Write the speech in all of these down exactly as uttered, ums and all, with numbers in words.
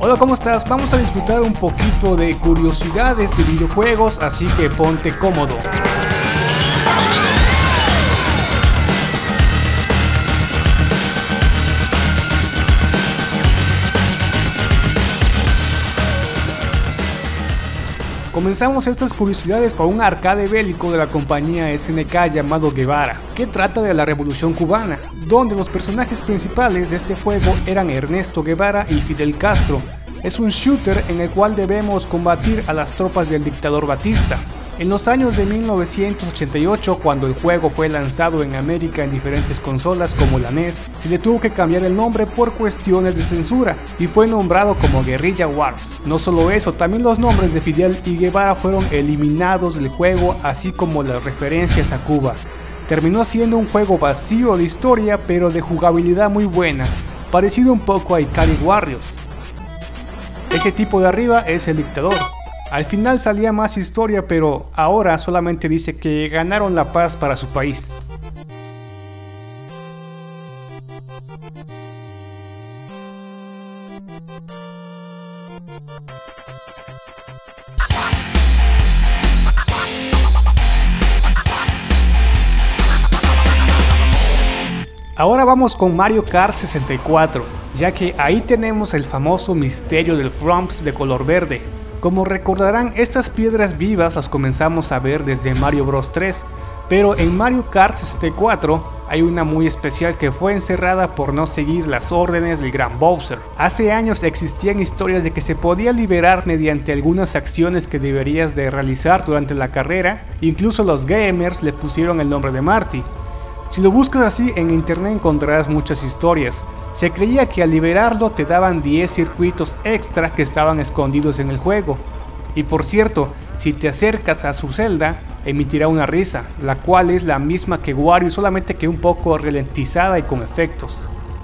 Hola, ¿cómo estás? Vamos a disfrutar un poquito de curiosidades de videojuegos, así que ponte cómodo. Comenzamos estas curiosidades con un arcade bélico de la compañía S N K llamado Guevara, que trata de la Revolución Cubana, donde los personajes principales de este juego eran Ernesto Guevara y Fidel Castro. Es un shooter en el cual debemos combatir a las tropas del dictador Batista. En los años de mil novecientos ochenta y ocho, cuando el juego fue lanzado en América en diferentes consolas como la N E S, se le tuvo que cambiar el nombre por cuestiones de censura y fue nombrado como Guerrilla Wars. No solo eso, también los nombres de Fidel y Guevara fueron eliminados del juego, así como las referencias a Cuba. Terminó siendo un juego vacío de historia, pero de jugabilidad muy buena, parecido un poco a Ikari Warriors. Ese tipo de arriba es el dictador. Al final salía más historia, pero ahora solamente dice que ganaron la paz para su país. Ahora vamos con Mario Kart sesenta y cuatro, ya que ahí tenemos el famoso misterio del Thrumps de color verde. Como recordarán, estas piedras vivas las comenzamos a ver desde Mario Bros tres, pero en Mario Kart sesenta y cuatro hay una muy especial que fue encerrada por no seguir las órdenes del Gran Bowser. Hace años existían historias de que se podía liberar mediante algunas acciones que deberías de realizar durante la carrera, incluso los gamers le pusieron el nombre de Marty. Si lo buscas así en internet encontrarás muchas historias. Se creía que al liberarlo te daban diez circuitos extra que estaban escondidos en el juego. Y por cierto, si te acercas a su celda, emitirá una risa, la cual es la misma que Wario, solamente que un poco ralentizada y con efectos.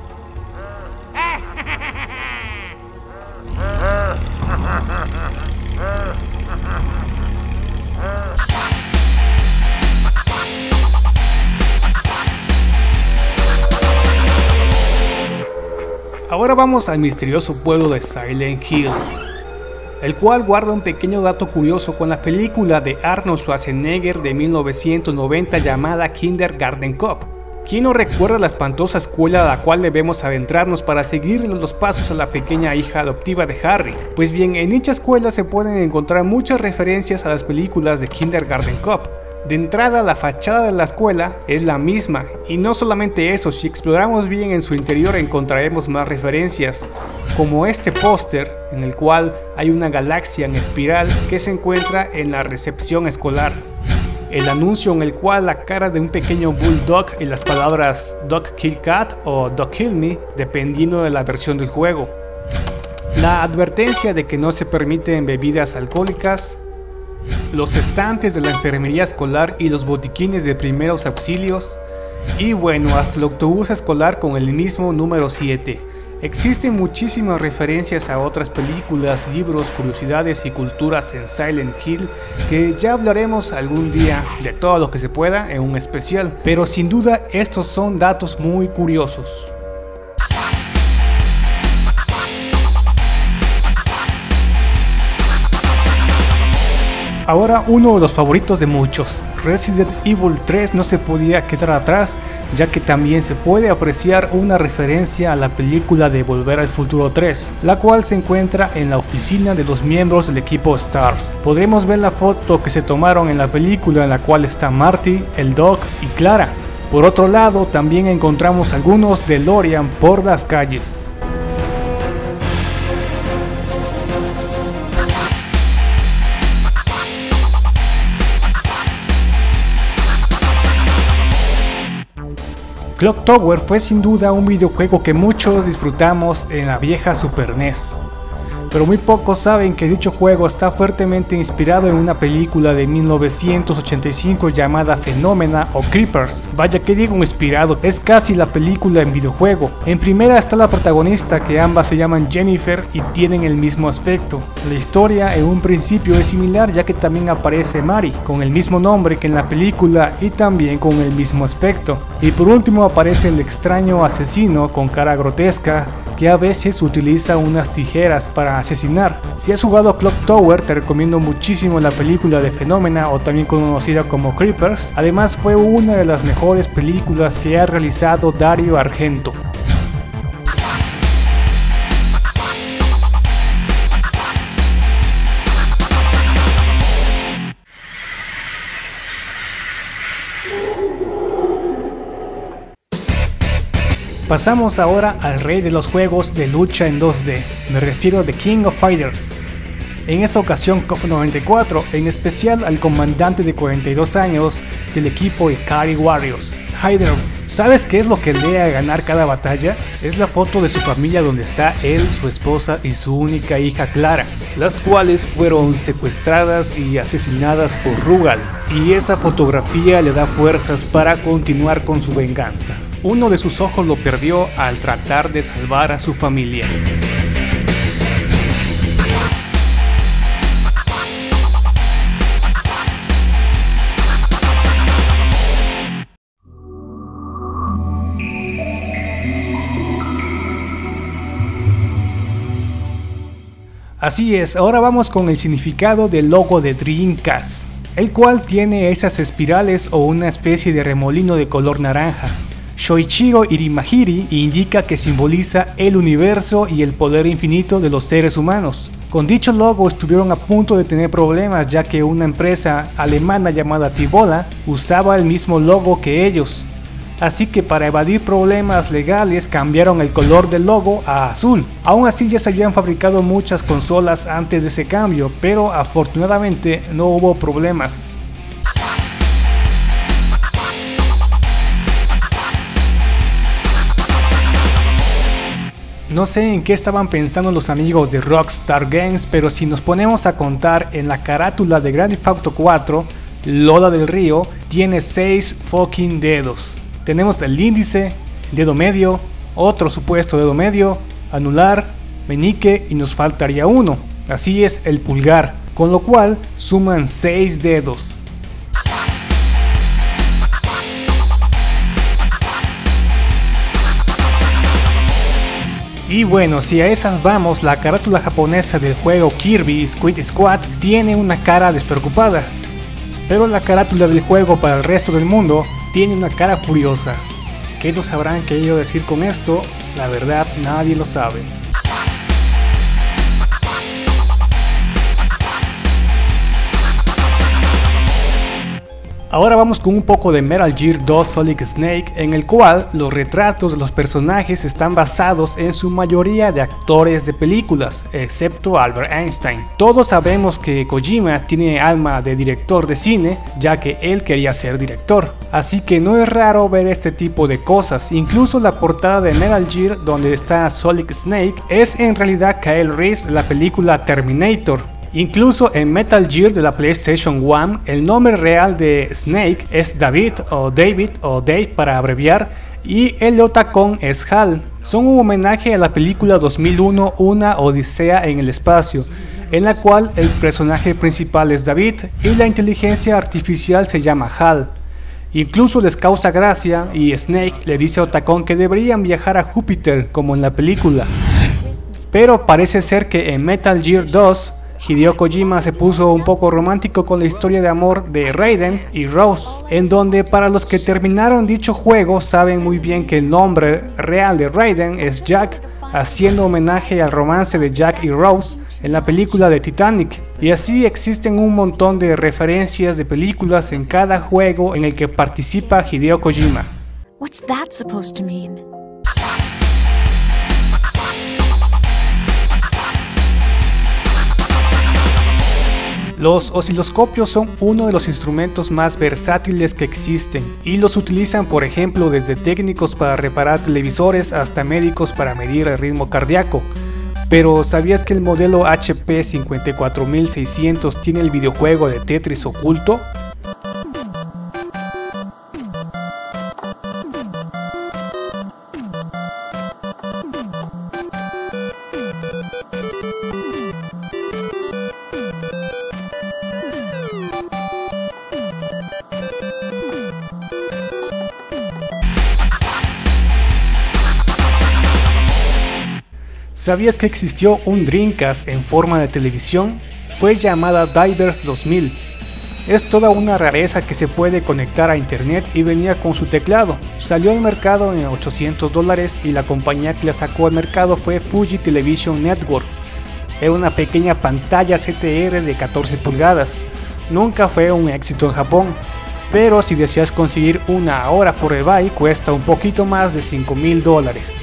Ahora vamos al misterioso pueblo de Silent Hill, el cual guarda un pequeño dato curioso con la película de Arnold Schwarzenegger de mil novecientos noventa llamada Kindergarten Cop. ¿Quién no recuerda la espantosa escuela a la cual debemos adentrarnos para seguir los pasos a la pequeña hija adoptiva de Harry? Pues bien, en dicha escuela se pueden encontrar muchas referencias a las películas de Kindergarten Cop. De entrada, la fachada de la escuela es la misma, y no solamente eso, si exploramos bien en su interior encontraremos más referencias, como este póster en el cual hay una galaxia en espiral que se encuentra en la recepción escolar, el anuncio en el cual la cara de un pequeño bulldog y las palabras Dog Kill Cat o Dog Kill Me, dependiendo de la versión del juego, la advertencia de que no se permiten bebidas alcohólicas, los estantes de la enfermería escolar y los botiquines de primeros auxilios, y bueno, hasta el autobús escolar con el mismo número siete. Existen muchísimas referencias a otras películas, libros, curiosidades y culturas en Silent Hill, que ya hablaremos algún día de todo lo que se pueda en un especial, pero sin duda estos son datos muy curiosos. Ahora uno de los favoritos de muchos, Resident Evil tres no se podía quedar atrás, ya que también se puede apreciar una referencia a la película de Volver al Futuro tres, la cual se encuentra en la oficina de los miembros del equipo STARS. Podremos ver la foto que se tomaron en la película en la cual está Marty, el Doc y Clara. Por otro lado, también encontramos algunos DeLorean por las calles. Clock Tower fue sin duda un videojuego que muchos disfrutamos en la vieja Super N E S, pero muy pocos saben que dicho juego está fuertemente inspirado en una película de mil novecientos ochenta y cinco llamada Phenomena o Creepers. Vaya que digo inspirado, es casi la película en videojuego. En primera está la protagonista, que ambas se llaman Jennifer y tienen el mismo aspecto. La historia en un principio es similar, ya que también aparece Mary, con el mismo nombre que en la película y también con el mismo aspecto. Y por último aparece el extraño asesino con cara grotesca, que a veces utiliza unas tijeras para asesinar. Si has jugado Clock Tower, te recomiendo muchísimo la película de Phenomena, o también conocida como Creepers. Además fue una de las mejores películas que ha realizado Dario Argento. Pasamos ahora al rey de los juegos de lucha en dos D, me refiero a The King of Fighters. En esta ocasión K O F noventa y cuatro, en especial al comandante de cuarenta y dos años del equipo Ikari Warriors, Hydro. ¿Sabes qué es lo que le a ganar cada batalla? Es la foto de su familia donde está él, su esposa y su única hija Clara, las cuales fueron secuestradas y asesinadas por Rugal, y esa fotografía le da fuerzas para continuar con su venganza. Uno de sus ojos lo perdió al tratar de salvar a su familia. Así es, ahora vamos con el significado del logo de Dreamcast, el cual tiene esas espirales o una especie de remolino de color naranja. Shoichiro Irimahiri indica que simboliza el universo y el poder infinito de los seres humanos. Con dicho logo estuvieron a punto de tener problemas, ya que una empresa alemana llamada Tibola usaba el mismo logo que ellos. Así que para evadir problemas legales cambiaron el color del logo a azul. Aún así ya se habían fabricado muchas consolas antes de ese cambio, pero afortunadamente no hubo problemas. No sé en qué estaban pensando los amigos de Rockstar Games, pero si nos ponemos a contar, en la carátula de Grand Theft Auto cuatro, Lola del Río tiene seis fucking dedos. Tenemos el índice, dedo medio, otro supuesto dedo medio, anular, meñique y nos faltaría uno. Así es, el pulgar, con lo cual suman seis dedos. Y bueno, si a esas vamos, la carátula japonesa del juego Kirby Squid Squad tiene una cara despreocupada, pero la carátula del juego para el resto del mundo tiene una cara furiosa. ¿Qué nos habrán querido decir con esto? La verdad, nadie lo sabe. Ahora vamos con un poco de Metal Gear dos Solid Snake, en el cual los retratos de los personajes están basados en su mayoría de actores de películas, excepto Albert Einstein. Todos sabemos que Kojima tiene alma de director de cine, ya que él quería ser director. Así que no es raro ver este tipo de cosas. Incluso la portada de Metal Gear, donde está Solid Snake, es en realidad Kyle Reese de la película Terminator. Incluso en Metal Gear de la PlayStation uno, el nombre real de Snake es David o David o Dave para abreviar, y el Otacon es Hal. Son un homenaje a la película dos mil uno, Una Odisea en el Espacio, en la cual el personaje principal es David y la inteligencia artificial se llama Hal. Incluso les causa gracia y Snake le dice a Otacon que deberían viajar a Júpiter como en la película. Pero parece ser que en Metal Gear dos, Hideo Kojima se puso un poco romántico con la historia de amor de Raiden y Rose, en donde para los que terminaron dicho juego saben muy bien que el nombre real de Raiden es Jack, haciendo homenaje al romance de Jack y Rose en la película de Titanic. Y así existen un montón de referencias de películas en cada juego en el que participa Hideo Kojima. What's that supposed to mean? Los osciloscopios son uno de los instrumentos más versátiles que existen y los utilizan, por ejemplo, desde técnicos para reparar televisores hasta médicos para medir el ritmo cardíaco. Pero ¿sabías que el modelo H P cincuenta y cuatro mil seiscientos tiene el videojuego de Tetris oculto? ¿Sabías que existió un Dreamcast en forma de televisión? Fue llamada Divers dos mil. Es toda una rareza que se puede conectar a internet y venía con su teclado. Salió al mercado en ochocientos dólares y la compañía que la sacó al mercado fue Fuji Television Network. Era una pequeña pantalla C T R de catorce pulgadas. Nunca fue un éxito en Japón, pero si deseas conseguir una ahora por eBay cuesta un poquito más de cinco mil dólares.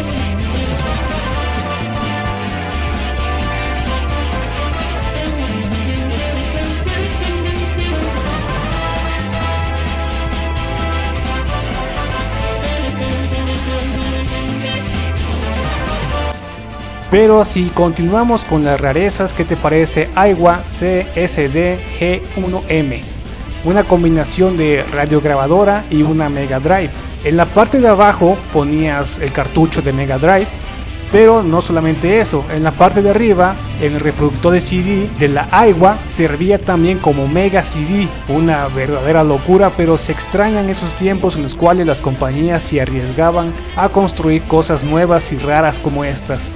Pero si continuamos con las rarezas, ¿qué te parece Aiwa C S D G uno M? Una combinación de radiograbadora y una Mega Drive. En la parte de abajo ponías el cartucho de Mega Drive, pero no solamente eso, en la parte de arriba, en el reproductor de C D de la Aiwa, servía también como Mega C D. Una verdadera locura, pero se extrañan esos tiempos en los cuales las compañías se arriesgaban a construir cosas nuevas y raras como estas.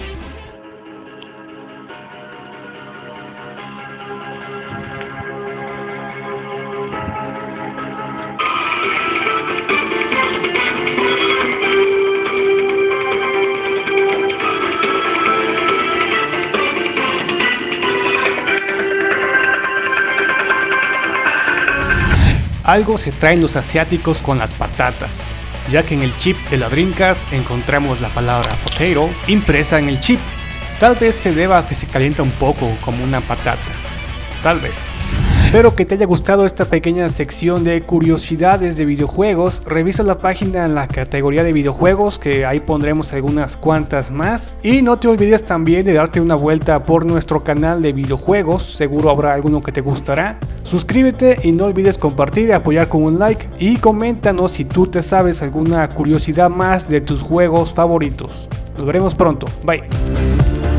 Algo se traen los asiáticos con las patatas, ya que en el chip de la Dreamcast encontramos la palabra potato impresa en el chip. Tal vez se deba a que se calienta un poco como una patata, tal vez. Espero que te haya gustado esta pequeña sección de curiosidades de videojuegos. Revisa la página en la categoría de videojuegos, que ahí pondremos algunas cuantas más. Y no te olvides también de darte una vuelta por nuestro canal de videojuegos, seguro habrá alguno que te gustará. Suscríbete y no olvides compartir y apoyar con un like, y coméntanos si tú te sabes alguna curiosidad más de tus juegos favoritos. Nos veremos pronto, bye.